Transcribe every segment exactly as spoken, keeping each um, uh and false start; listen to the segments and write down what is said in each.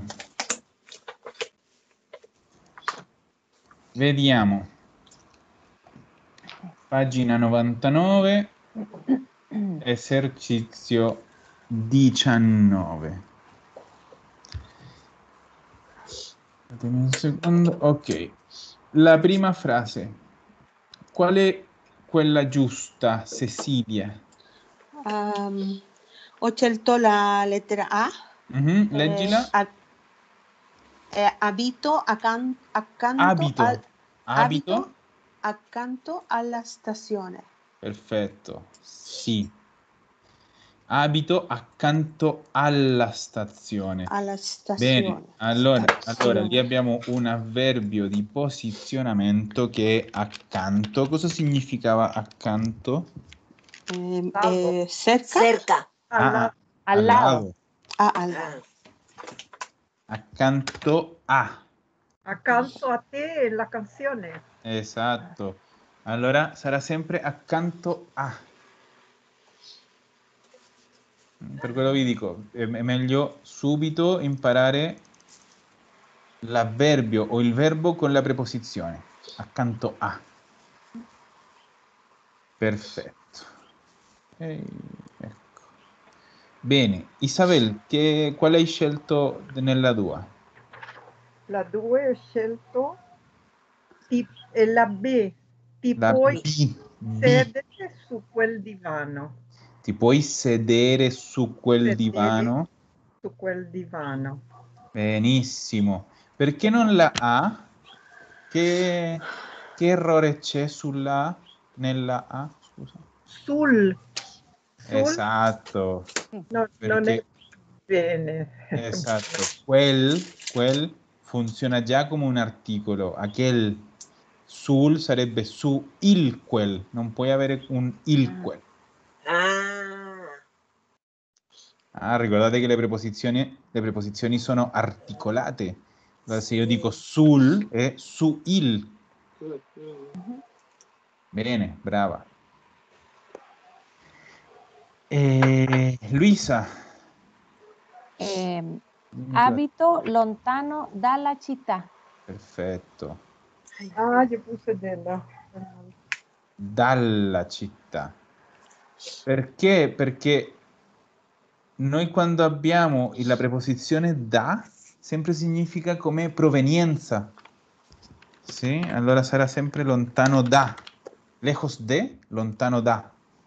Vediamo. Vediamo. Pagina novantanove, esercizio diciannove. Datemi un secondo. Ok. La prima frase. Qual è quella giusta, Cecilia? Um, ho scelto la lettera A. Mhm, Eh, leggila. a- eh, abito accan- accanto, Abito. al, Abito. abito accanto alla stazione. Perfetto. Sì. Abito accanto alla stazione. Alla Bene, stazione. allora, allora lì Stazione. abbiamo un avverbio di posizionamento che è accanto. Cosa significava accanto? Eh, Salvo. eh, cerca. Cerca. Ah, Alla- al lado. Ah, al lado. Accanto a. accanto a te la canzone. Esatto. Allora sarà sempre accanto a. Per quello vi dico, è è meglio subito imparare l'avverbio o il verbo con la preposizione. Accanto a. Perfetto. Ehi, ecco. Bene, Isabel, che, quale hai scelto nella tua? La due ho scelto ti, e la B. Ti La puoi B. B. sedere su quel divano. Ti puoi sedere su quel Sedere divano? su quel divano. Benissimo. Perché non la A? Che, che errore c'è sulla A? Nella A, scusa. Sul. Sul Esatto. no, non è Perché, bene. esatto, quel, quel funziona già come un articolo. Aquel sul sarebbe su il quel. Non puoi avere un il quel. Ah. Ah, ricordate che le preposizioni, le preposizioni sono articolate. Allora, se io dico sul è su il. Bene, brava. E Luisa. Eh, abito lontano dalla città. Perfetto. Ah, io puse della. Dalla città. Perché? Perché noi quando abbiamo la preposizione da, sempre significa come provenienza. Sì? Allora sarà sempre lontano da. Lejos de, lontano da.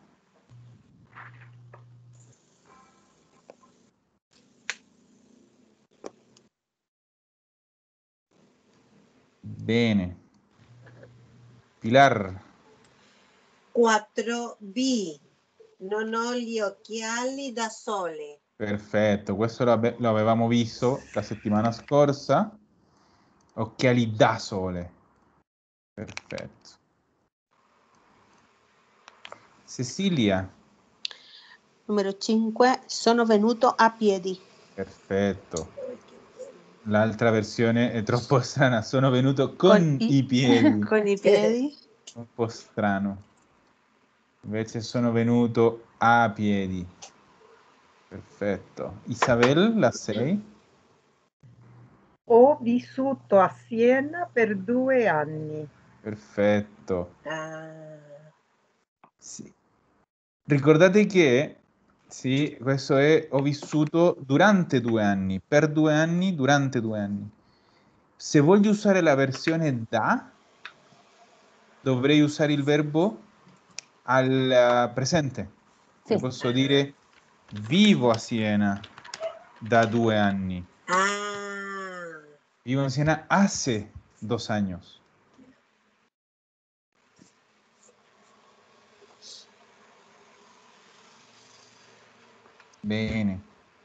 Bene. Pilar. quattro B. Non ho gli occhiali da sole. Perfetto, questo lo, abbe- lo avevamo visto la settimana scorsa. Occhiali da sole. Perfetto. Cecilia. Numero cinque. Sono venuto a piedi. Perfetto. L'altra versione è troppo strana. Sono venuto con, Con i- i piedi. Con i piedi. Un po' strano. Invece sono venuto a piedi. Perfetto. Isabel, la sei? Ho vissuto a Siena per due anni. Perfetto. Ah. Sì. Ricordate che, sì, questo è ho vissuto durante due anni, per due anni, durante due anni. Se voglio usare la versione da, dovrei usare il verbo al eh, presente. Sì. Io posso dire vivo a Siena da due anni. Ah. Vivo en Siena hace dos años. Bene.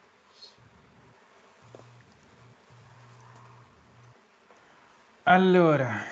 Allora,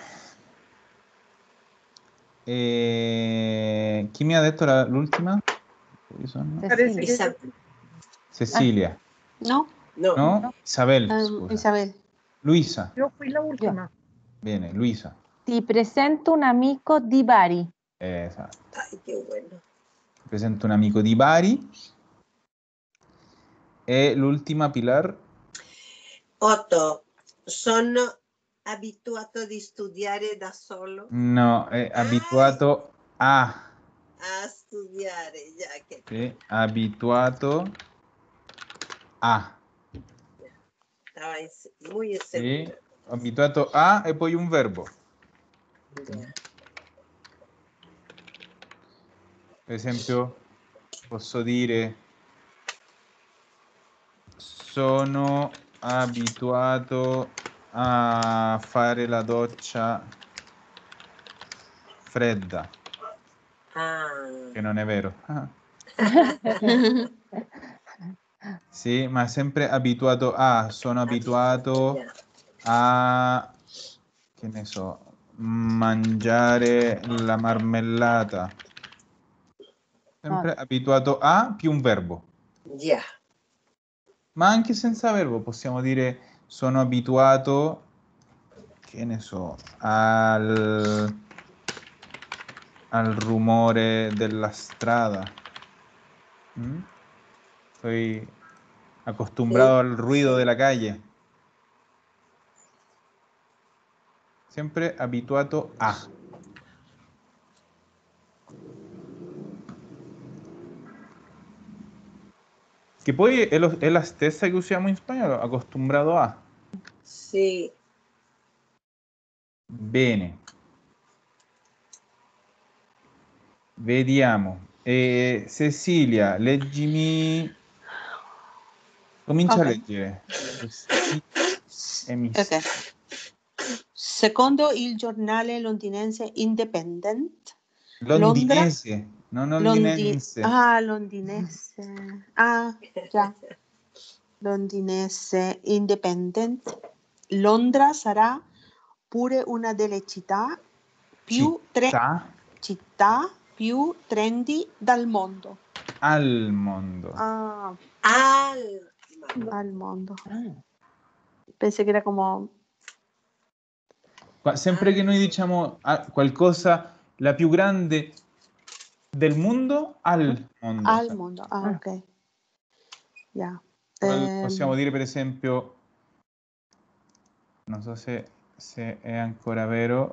eh, chi mi ha detto la- l'ultima? Io sono- Parece che Isa- Cecilia. No? No. No? Isabel, Um, scusa. Isabel. Luisa. io qui la ultima. Bene, Luisa. Ti presento un amico di Bari. Eh, esatto. Ay, qué bueno. Ti presento un amico di Bari. E l'ultima, Pilar. Otto, sono abituato di studiare da solo. No, è abituato a. A studiare, già che Sì, abituato a. estaba ins- muy Sì, inseguro. abituato a e poi un verbo. Ya. Per esempio, posso dire sono abituato a fare la doccia fredda, Ah. che non è vero. Ah, sì, ma sempre abituato a, sono abituato Ya. a, che ne so, mangiare la marmellata. Sempre abituato a più un verbo. Ya. Ma anche senza verbo possiamo dire sono abituato, che ne so, al, al rumore della strada. ¿Mm? Estoy acostumbrado Sí, al ruido sí. de la calle. Sempre abituato a. Che poi è, lo- è la stessa che usiamo in spagnolo, acostumbrado a. Sí. Bene. Vediamo. Eh, Cecilia, leggimi. Comincia a Ok. leggere. Questi emissi- Ok. Secondo il giornale londinese Independent, Londra, Londinese, non Londi- londinense. ah, londinese, ah, già, londinese Independent, Londra sarà pure una delle città più, tre- Città città più trendy dal mondo. al mondo. Ah, Alma. al mondo. Pensé che era como Qua- Sempre che noi diciamo ah, qualcosa, la più grande del mondo, al mondo. al mondo. Ah, ok. Ya. Qual- Ehm, Possiamo dire per esempio, non so se, se è ancora vero,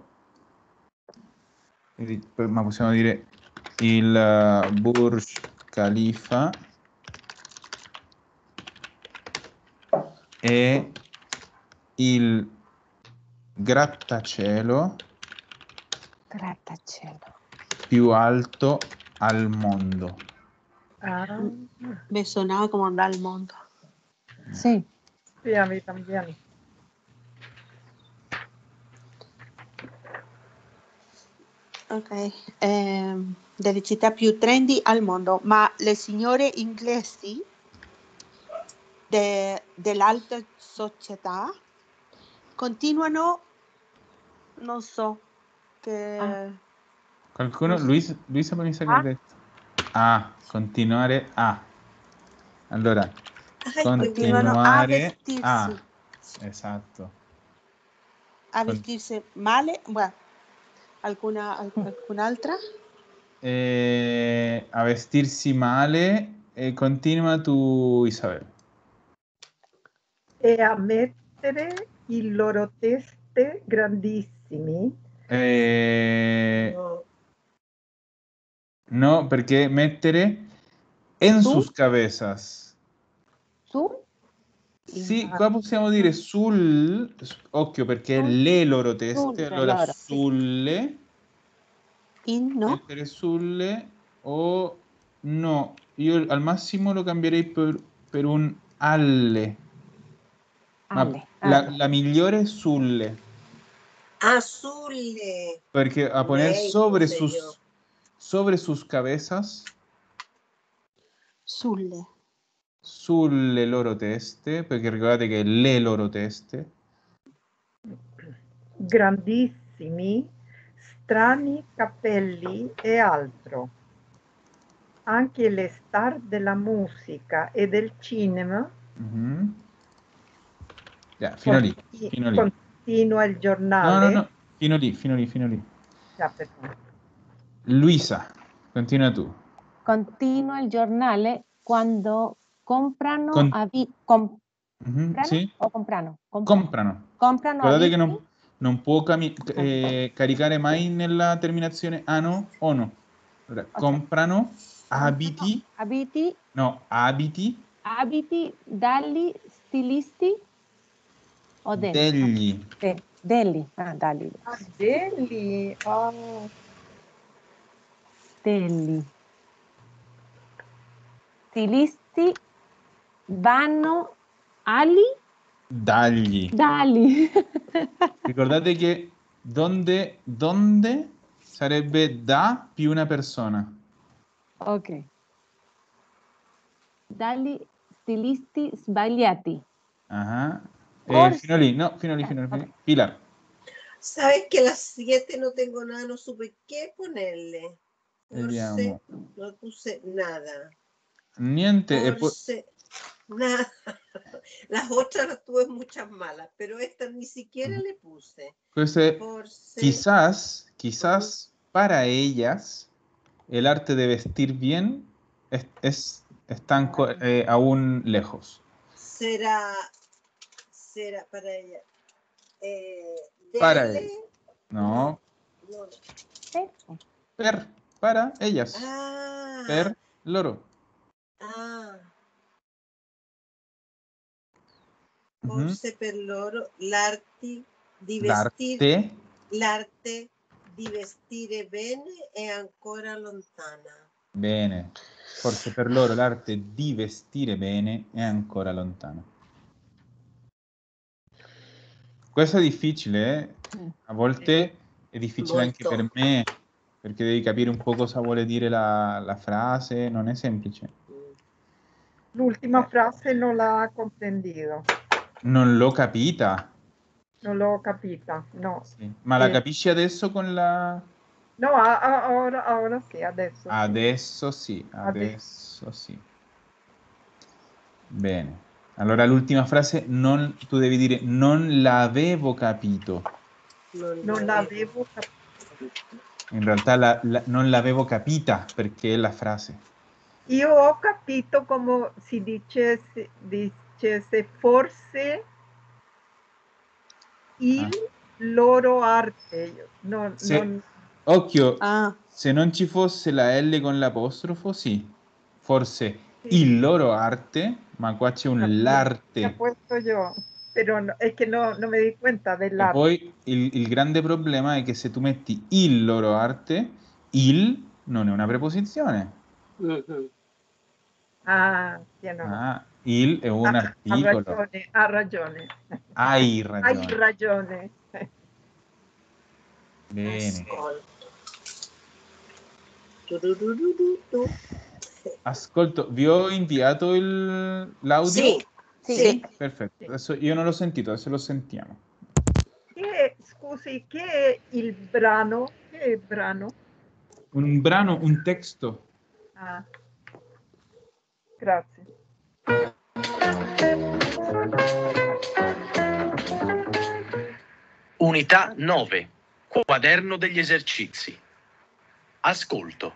vedi, ma possiamo dire il eh, Burj Khalifa è il grattacielo Grattacielo. più alto al mondo. Ah, me sonaba como dal mondo. Sí. sí, a mí también. Ok. Ehm, delle città più trendy al mondo, ma le signore inglesi de- dell'alta società continuano, non so, che... Qualcuno? non so- Luisa, Luisa Bonisa che ha Ah. detto? A, continuare a. Allora, Ay, continuano a continuare vestirsi, a. Esatto. a Con- vestirsi male. Bueno, ¿alguna, al- alcun'altra? eh, a vestirsi male. E continua tu, Isabel. E a mettere i loro teste grandissimi. Eh, no. no, perché mettere en Su. sus cabezas. Su. Sì, qua possiamo dire sul, occhio perché Sul- le loro teste, sulle allora loro, sì. sulle, In, no? mettere sulle o no, io al massimo lo cambierei per, per un alle, ma Ale. la, Ale. la migliore è sulle, Azule. perché a poner Lei, sobre puse yo. sus, sobre sus cabezas, Sulle. sulle loro teste, perché ricordate che le loro teste, Grandissimi, strani capelli e altro. Anche le star della musica e del cinema, mhm. Ya, fino lì, conti- fino lì. continua il No, giornale. no, no, fino lì, fino lì, fino lì. Ah, perdone. Luisa, continua tu. Continua il giornale quando comprano Con- avi- com- Mhm, Comprano sì, o comprano? Comprano. comprano. Comprano Guardate che abiti? non, non può cami- eh, caricare mai nella terminazione ano o no. Allora, Ok. comprano Comprano abiti, abiti, no, abiti abiti dagli stilisti o del? degli. De- degli. Ah, dagli. Ah, degli. Ah, Degli. Stilisti vanno agli? Dagli. Dagli. Ricordate che donde, donde sarebbe da più una persona. Ok. Dagli stilisti sbagliati. Ah, eh, Forse. fino lì, no, fino lì, Ah, fino lì. Fino ok. lì. Pilar. Sabes que las siete no tengo nada, no supe qué ponerle. Vediamo. Forse no puse nada. Niente. E poi, Forse nada. Las otras las tuve muchas malas, pero esta ni siquiera le puse. questo è Forse. quizás, quizás para ellas el arte de vestir bien es, es- están co- eh, aún lejos. Será. Será para ella. Eh, Para delle- ellas. No, no. Ecco. per, para ellas. Ah. Per loro. Ah. Mhm. Forse per loro l'arte di vestire, L'arte, l'arte di vestire bene è ancora lontana. bene. Forse per loro l'arte di vestire bene è ancora lontana. Questo è difficile, eh? Mm. A volte è difficile anche Molto. per me, perché devi capire un po' cosa vuole dire la, la frase, non è semplice. l'ultima Eh. frase non l'ha comprendido. Non l'ho capita. Non l'ho capita, no. Sì. Ma la Eh, capisci adesso con la... no, a- a- ora, ora sì, adesso sì. Adesso sì, Adesso. adesso sì. Bene. Allora l'ultima frase, non, tu devi dire non l'avevo capito. Non, Non l'avevo capito. In realtà la- la- non l'avevo capita perché è la frase. Io ho capito come si dicesse, dicesse forse il Ah. loro arte. Non, Se- non- Occhio, Ah, se non ci fosse la L con l'apostrofo, sì. Forse sì, il loro arte, ma qua c'è un la ha l'arte. puesto yo, pero no- es que no, no me di cuenta E dell'arte. poi il, il grande problema è che se tu metti il loro arte, il non è una preposizione. Mhm. Ah, tiene razón. Ah, il è un Ha, ha articolo. ragione, ha ragione. Hai Hai ragione. ragione. Bene. Ascolto. Tu-du-du-du-du-du. Ascolto, vi ho inviato il- l'audio? Sì, Sì. sì. Perfetto. Adesso io non l'ho sentito, adesso lo sentiamo. Che, scusi, che è il brano? Che è il brano? Un brano, un testo. Ah, grazie. Unità nove. Quaderno degli esercizi. Ascolto.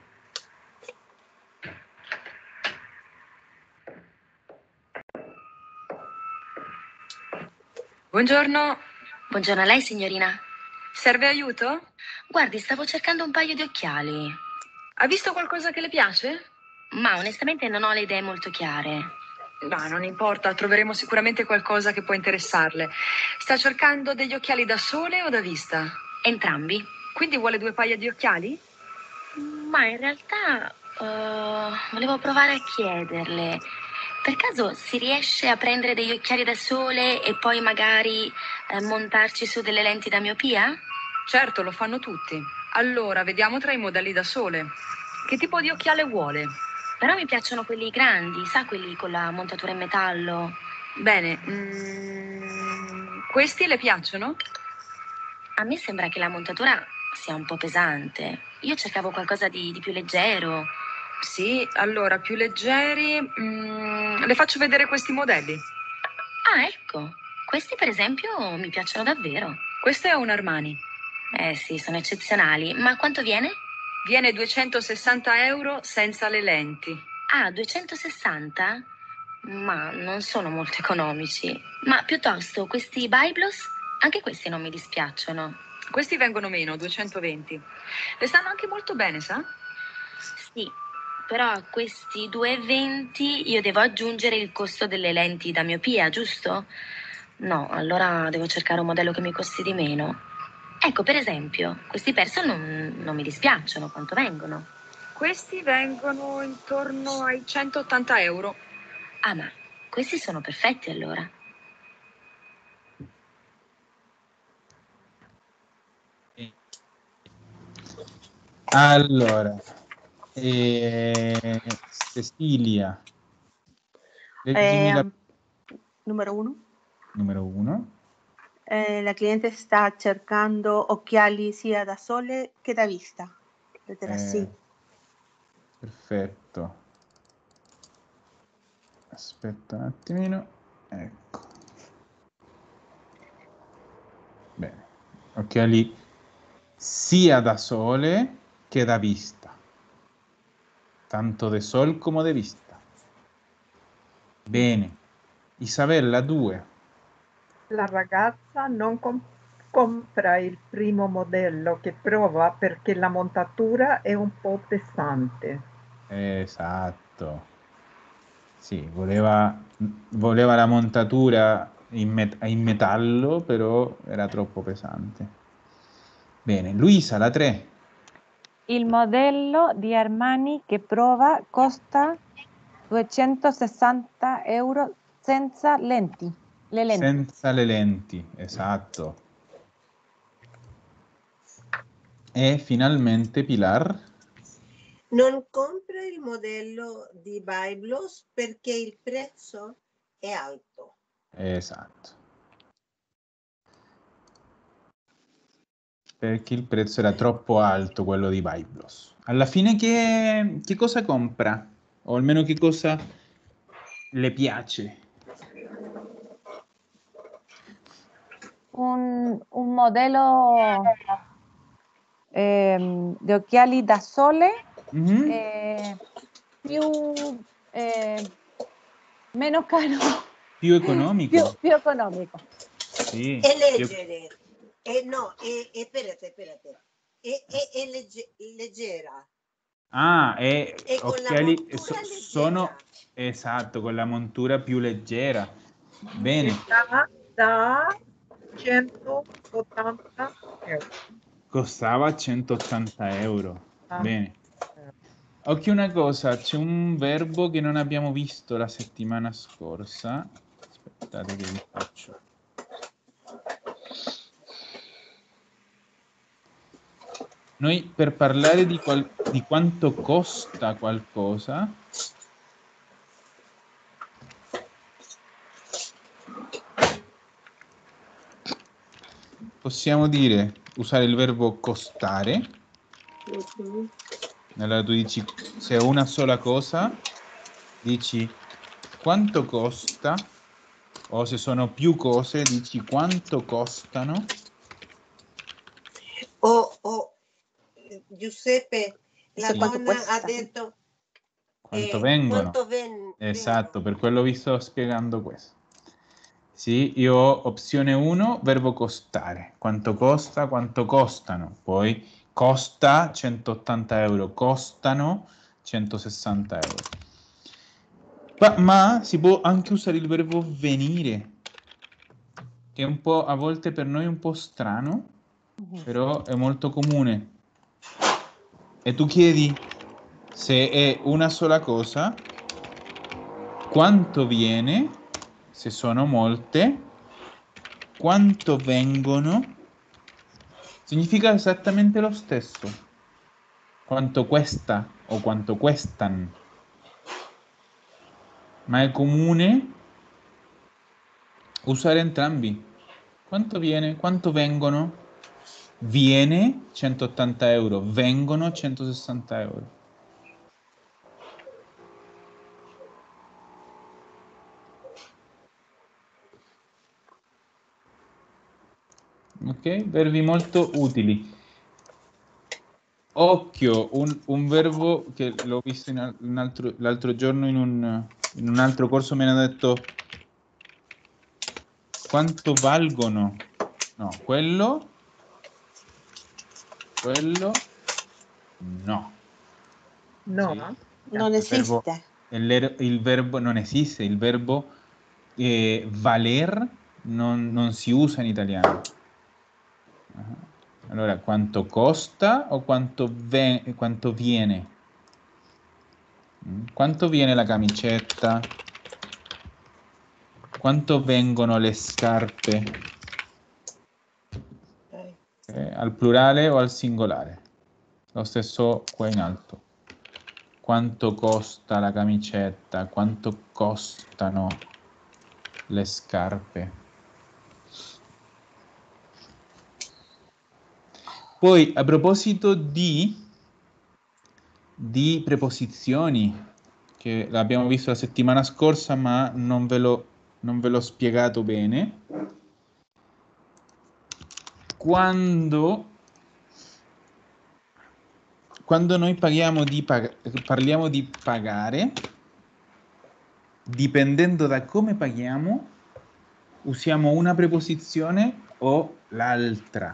Buongiorno, Buongiorno a lei, signorina. serve aiuto? Guardi, stavo cercando un paio di occhiali, Ha visto qualcosa che le piace? ma onestamente non ho le idee molto chiare. Ma non importa, troveremo sicuramente qualcosa che può interessarle. Sta cercando degli occhiali da sole o da vista? Entrambi? Quindi vuole due paia di occhiali? Ma in realtà eh, volevo provare a chiederle, per caso si riesce a prendere degli occhiali da sole e poi magari eh, montarci su delle lenti da miopia? Certo, lo fanno tutti. Allora, vediamo tra i modelli da sole. Che tipo di occhiale vuole? Però mi piacciono quelli grandi, sa, quelli con la montatura in metallo. Bene, mm, questi le piacciono? A me sembra che la montatura sia un po' pesante. Io cercavo qualcosa di, di più leggero. Sì, allora, più leggeri. mm, le faccio vedere questi modelli. Ah, ecco, questi per esempio mi piacciono davvero. Questo è un Armani. Eh sì, sono eccezionali. Ma quanto viene? Viene duecentosessanta euro senza le lenti. Ah, duecentosessanta? Ma non sono molto economici. Ma piuttosto, questi Byblos, anche questi non mi dispiacciono. Questi vengono meno, duecentoventi. Le stanno anche molto bene, sa? Sì, però a questi due e venti io devo aggiungere il costo delle lenti da miopia, giusto? No, allora devo cercare un modello che mi costi di meno. Ecco, per esempio, questi Persol non, non mi dispiacciono. Quanto vengono? Questi vengono intorno ai centottanta euro. Ah, ma questi sono perfetti allora. Allora, eh, Cecilia, leggimi la Eh, numero uno. numero uno. Eh, la cliente sta cercando occhiali sia da sole che da vista. Lettera Eh, C. Perfetto. Aspetta un attimino. Ecco. Bene. Occhiali sia da sole che da vista. Tanto de sol come de vista. Bene. Isabella due. La ragazza non com- compra il primo modello che prova perché la montatura è un po' pesante. Esatto. Sì, voleva, voleva la montatura in, met- in metallo, però era troppo pesante. Bene, Luisa, la tre. Il modello di Armani che prova costa duecentosessanta euro senza lenti. Le lenti. Senza le lenti, esatto. E finalmente Pilar. Non compra il modello di Byblos perché il prezzo è alto. Esatto. Perché il prezzo era troppo alto, quello di Byblos. Alla fine che, che cosa compra? O almeno che cosa le piace? Un, un modello ehm, di occhiali da sole Mhm. eh, più eh, meno caro, Più economico. più, più economico. Sì. È più- leggere. Eh, no, è, è, espérate, espérate. È, è, è legge- leggera. Ah, e E con la occhiali montura so- leggera. sono esatto, con la montura più leggera. Bene, Da, da centottanta euro. costava centottanta euro. Ah, Bene. eh. Occhio una cosa, c'è un verbo che non abbiamo visto la settimana scorsa. Aspettate che vi faccio. Noi per parlare di, qual- di quanto costa qualcosa, possiamo dire, usare il verbo costare. Mhm. Allora tu dici, se è una sola cosa, dici quanto costa, o se sono più cose, dici quanto costano. O, o, eh, Giuseppe, la Dice quanto donna cuesta. ha detto Quanto eh, vengono. quanto ven- Esatto, vengono. per quello vi sto spiegando questo. Sì, io ho opzione uno, verbo costare. Quanto costa, quanto costano. Poi costa centottanta euro, costano centosessanta euro. Ma, ma si può anche usare il verbo venire, che è un po' a volte per noi un po' strano, però è molto comune. E tu chiedi, se è una sola cosa, quanto viene, se sono molte, quanto vengono, significa esattamente lo stesso. Quanto questa o quanto questan. Ma è comune usare entrambi. Quanto viene, quanto vengono? Viene centottanta euro, vengono centosessanta euro. Ok, verbi molto utili. Occhio, un, un verbo che l'ho visto in al- un altro- l'altro giorno in un, In un altro corso mi hanno detto quanto valgono. No, quello. Quello. No. No? Sì. Non Il verbo, esiste. il, il verbo non esiste, il verbo eh, valer non, non si usa in italiano. Uh-huh. Allora, quanto costa o quanto, ve- quanto viene? Mm, Quanto viene la camicetta? Quanto vengono le scarpe? Eh, Eh, al plurale o al singolare? Lo stesso qua in alto. Quanto costa la camicetta? Quanto costano le scarpe? Poi, a proposito di, di preposizioni, che l'abbiamo visto la settimana scorsa, ma non ve l'ho, non ve l'ho spiegato bene. Quando, quando noi paghiamo di pag- parliamo di pagare, dipendendo da come paghiamo, usiamo una preposizione o l'altra.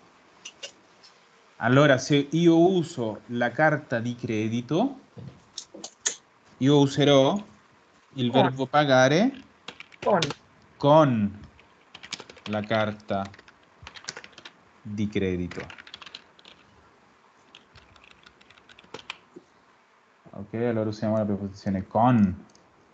Allora, se io uso la carta di credito, io userò il Con. verbo pagare Con. con la carta di credito. Ok, allora usiamo la preposizione con.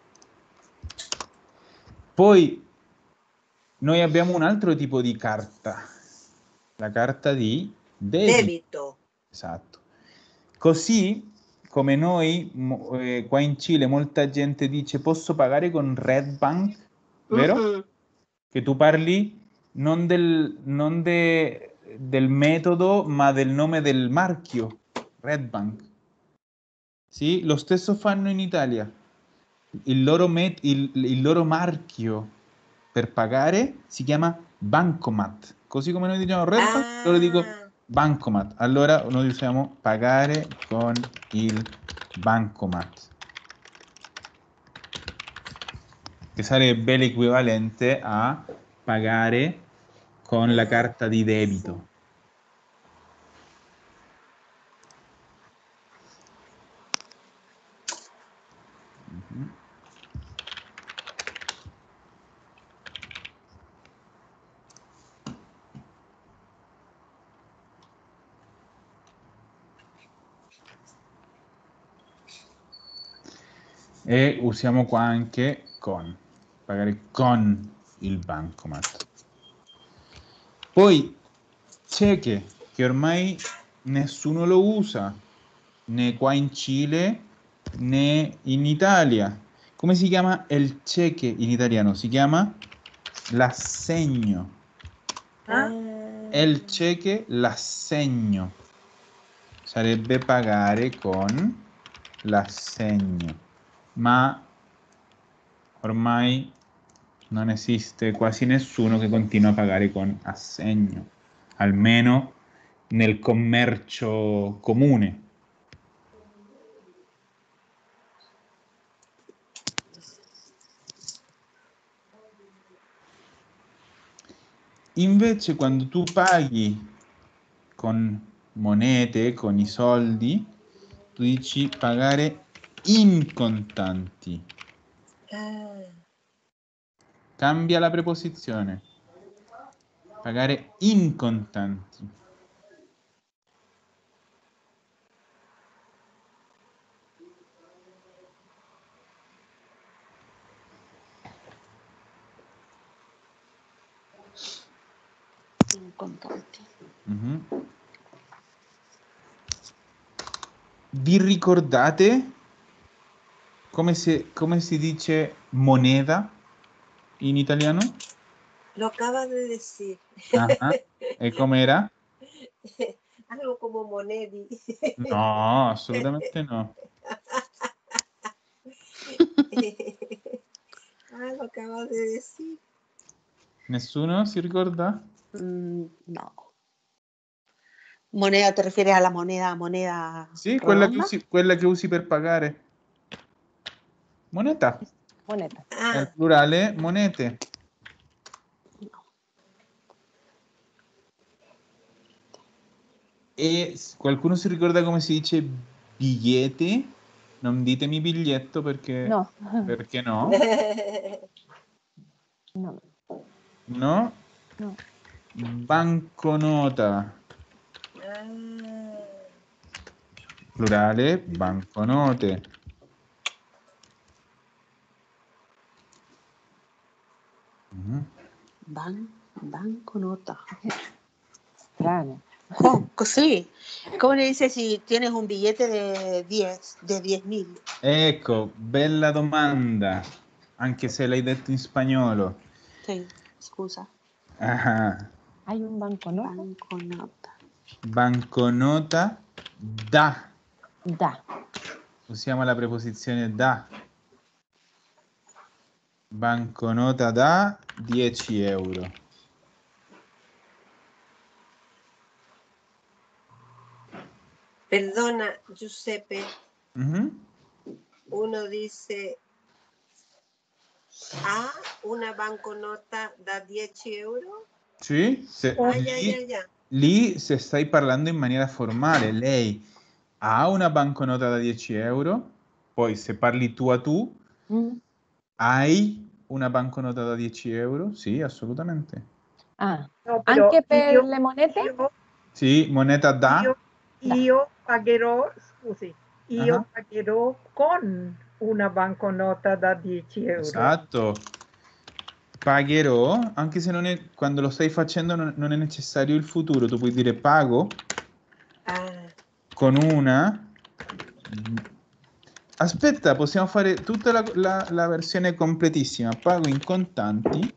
Poi noi abbiamo un altro tipo di carta, la carta di debito. Debito. Esatto. Così come noi mo- eh, qua in Cile molta gente dice posso pagare con Red Bank, vero? Mhm. Che tu parli non del, non de- del metodo, ma del nome del marchio, Red Bank. Sì, lo stesso fanno in Italia. Il loro, met- il, il loro marchio per pagare si chiama Bancomat. Così come noi diciamo Red Bank, loro dico Ah, Bancomat. Allora noi usiamo pagare con il Bancomat, che sarebbe l'equivalente a pagare con la ah, carta di sì. debito. Mhm. E usiamo qua anche con, pagare con il bancomat. Poi cheque, che ormai nessuno lo usa, né qua in Cile né in Italia. Come si chiama il cheque in italiano? Si chiama l'assegno. Ah, È il cheque, l'assegno. Sarebbe pagare con l'assegno. Ma ormai non esiste quasi nessuno che continua a pagare con assegno, almeno nel commercio comune. Invece quando tu paghi con monete, con i soldi, tu dici pagare in contanti. Ah, Cambia la preposizione. Pagare in contanti. In contanti. Mhm. Vi ricordate come si, come si dice moneta in italiano? lo acabas de decir. Ah, ¿y cómo era? Algo como monedi. No, assolutamente no. Ah, lo acabas de decir. Nessuno si ricorda? Mm, no. Moneda, ¿te refieres a la moneda, moneda Sì, quella che redonda? usi, quella che usi per pagare. Moneta. Moneta. È il Ah, plurale monete. E s- qualcuno si ricorda come si dice bigliete? Non ditemi biglietto perché, No. perché no? No. No? No. Banconota. ah, Plurale, banconote. Mhm. Ban- banconota. Strano. Oh, così. ¿Cómo le dices si tienes un billete de diez, de diez mil? Ecco, bella domanda, anche se l'hai detto in spagnolo. Sí, scusa. Ah, Hay un banconote. Banconota. banconota da. Da. Usiamo la preposizione da. Banconota da dieci euro. perdona, Giuseppe, Mhm. uno dice a una banconota da dieci euro. Sì, se- Oh, Ah, ya, ya, lì, ya. lì se stai parlando in maniera formale, lei ha una banconota da dieci euro, poi se parli tu a tu, Mm. hai una banconota da dieci euro? Sì, assolutamente. Ah, no, però anche per io, le monete? io, Sì, moneta da. io, Da. io pagherò, scusi, io Ah, pagherò con una banconota da dieci euro. esatto. Pagherò, anche se non è, quando lo stai facendo non, non è necessario il futuro, tu puoi dire pago Ah, con una. Aspetta, possiamo fare tutta la, la- la versione completissima. Pago in contanti.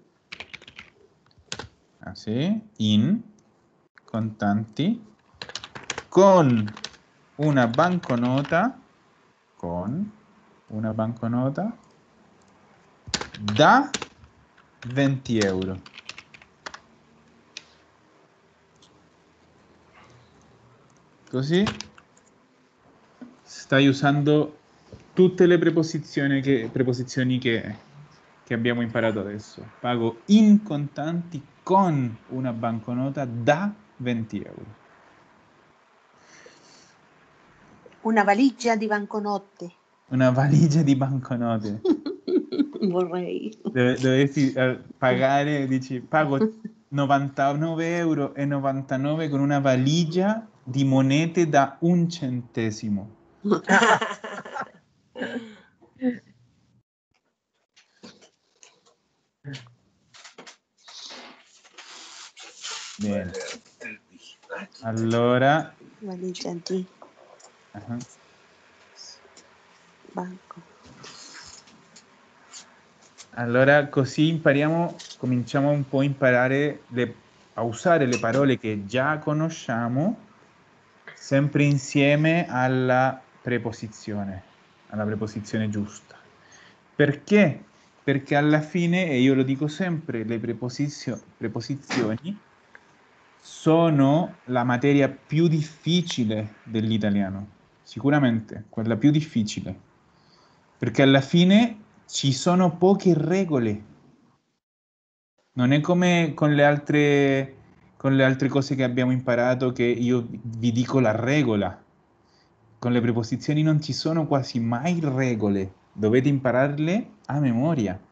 Ah, sì, in contanti con una banconota con una banconota da venti euro. Così stai usando tutte le preposizioni che, preposizioni che, che abbiamo imparato adesso. Pago in contanti con una banconota da venti euro. Una valigia di banconote. Una valigia di banconote. Vorrei. Dove- dovessi eh, pagare, dici, pago novantanove euro e novantanove con una valigia di monete da un centesimo. Bene. Allora, Valigia di ah, banco. allora così impariamo, cominciamo un po' a imparare le- a usare le parole che già conosciamo, sempre insieme alla preposizione, alla preposizione giusta. Perché? Perché alla fine, e io lo dico sempre, le preposizio- preposizioni sono la materia più difficile dell'italiano, sicuramente, quella più difficile, perché alla fine ci sono poche regole. Non è come con le altre, con le altre cose che abbiamo imparato che io vi dico la regola. Con le preposizioni non ci sono quasi mai regole, dovete impararle a memoria.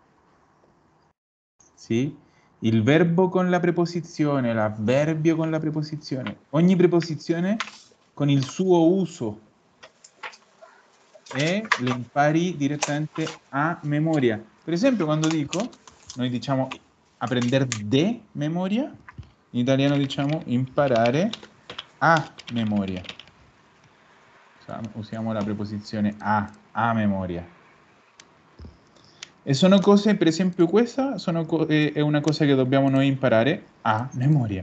Sì? Il verbo con la preposizione, l'avverbio con la preposizione, ogni preposizione con il suo uso e le impari direttamente a memoria. Per esempio, quando dico, noi diciamo aprender de memoria, in italiano diciamo imparare a memoria. Usiamo la preposizione a, a memoria. E sono cose, per esempio questa sono co- è è una cosa che dobbiamo noi imparare a memoria.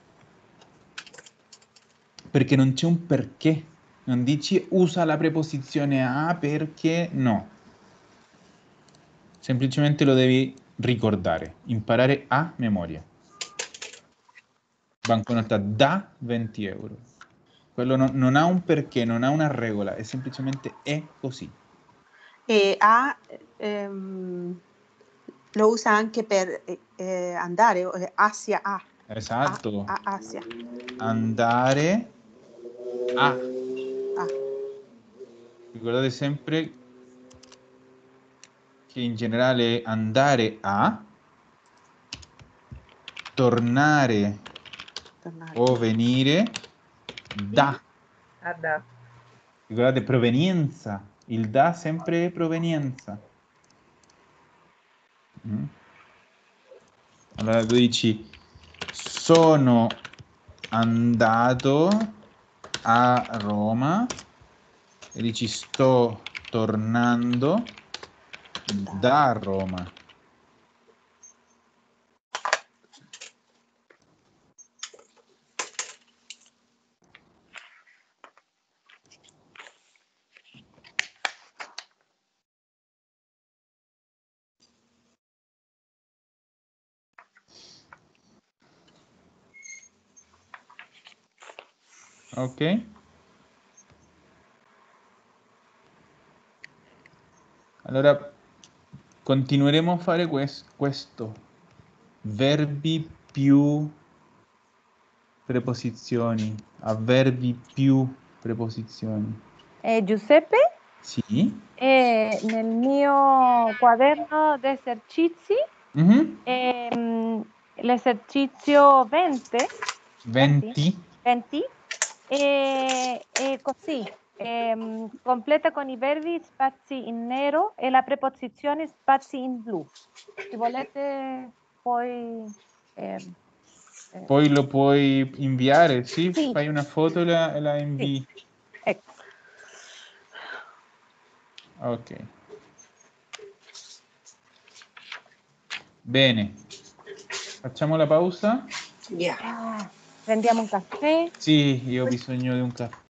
Perché non c'è un perché. Non dici usa la preposizione a perché no. Semplicemente lo devi ricordare, imparare a memoria. Banconota da venti euro. Quello non, non ha un perché, non ha una regola, è semplicemente è così. E A ehm, lo usa anche per eh, andare eh, Asia A. Esatto. A, a Asia. Andare a. A. Ricordate sempre che in generale andare a, tornare, Tornare. o venire da. Ah, da. Ricordate provenienza, il da sempre è provenienza. Mm. Allora tu dici sono andato a Roma e dici sto tornando da Roma. Ok? Allora continueremo a fare quest- questo. Verbi più preposizioni. Avverbi più preposizioni. Eh, Giuseppe, Sì? eh, nel mio quaderno di esercizi, Mhm. ehm, l'esercizio venti, venti. venti e, e così, ehm, completa con i verbi spazi in nero e la preposizione spazi in blu. Se volete poi... ehm, eh, Poi lo puoi inviare, sì? Sì. Fai una foto e la, e la sì, invii. ecco. Ok. Bene. Facciamo la pausa? Ya. Ah, prendiamo un caffè. Sì, io ho bisogno di un caffè.